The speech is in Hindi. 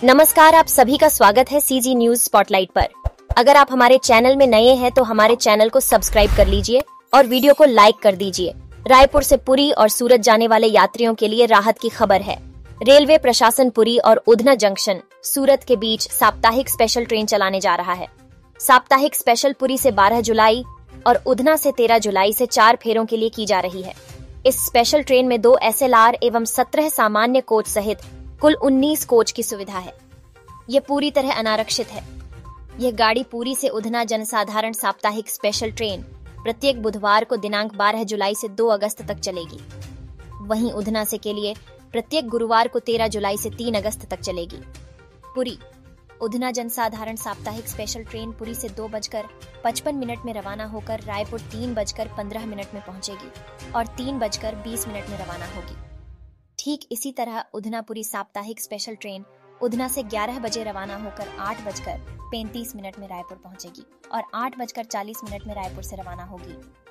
नमस्कार, आप सभी का स्वागत है सीजी न्यूज स्पॉटलाइट पर। अगर आप हमारे चैनल में नए हैं तो हमारे चैनल को सब्सक्राइब कर लीजिए और वीडियो को लाइक कर दीजिए। रायपुर से पुरी और सूरत जाने वाले यात्रियों के लिए राहत की खबर है। रेलवे प्रशासन पुरी और उधना जंक्शन सूरत के बीच साप्ताहिक स्पेशल ट्रेन चलाने जा रहा है। साप्ताहिक स्पेशल पुरी से 12 जुलाई और उधना से 13 जुलाई से 4 फेरों के लिए की जा रही है। इस स्पेशल ट्रेन में 2 SLR एवं 17 सामान्य कोच सहित कुल 19 कोच की सुविधा है। यह पूरी तरह अनारक्षित है। यह गाड़ी पुरी से उधना जनसाधारण साप्ताहिक स्पेशल ट्रेन प्रत्येक बुधवार को दिनांक 12 जुलाई से 2 अगस्त तक चलेगी। वहीं उधना से के लिए प्रत्येक गुरुवार को 13 जुलाई से 3 अगस्त तक चलेगी। पुरी उधना जनसाधारण साप्ताहिक स्पेशल ट्रेन पुरी से 2:55 में रवाना होकर रायपुर 3:15 में पहुंचेगी और 3:20 में रवाना होगी। ठीक इसी तरह उधना पुरी साप्ताहिक स्पेशल ट्रेन उधना से 11 बजे रवाना होकर 8:35 में रायपुर पहुंचेगी और 8:40 में रायपुर से रवाना होगी।